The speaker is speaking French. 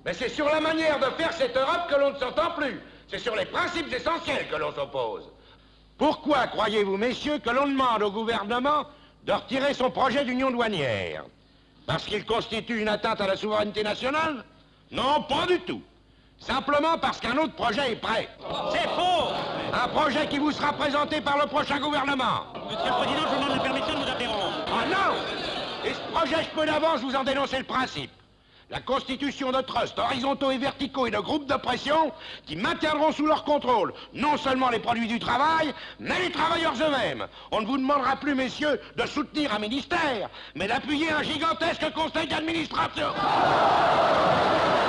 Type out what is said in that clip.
Mais c'est sur la manière de faire cette Europe que l'on ne s'entend plus. C'est sur les principes essentiels que l'on s'oppose. Pourquoi croyez-vous, messieurs, que l'on demande au gouvernement de retirer son projet d'union douanière? Parce qu'il constitue une atteinte à la souveraineté nationale? Non, pas du tout. Simplement parce qu'un autre projet est prêt. C'est faux! Un projet qui vous sera présenté par le prochain gouvernement. Monsieur le Président, je vous demande la permission de vous interrompre. Ah non! Et ce projet, je peux d'avance vous en dénoncer le principe. La constitution de trusts horizontaux et verticaux et de groupes de pression qui maintiendront sous leur contrôle non seulement les produits du travail, mais les travailleurs eux-mêmes. On ne vous demandera plus, messieurs, de soutenir un ministère, mais d'appuyer un gigantesque conseil d'administration.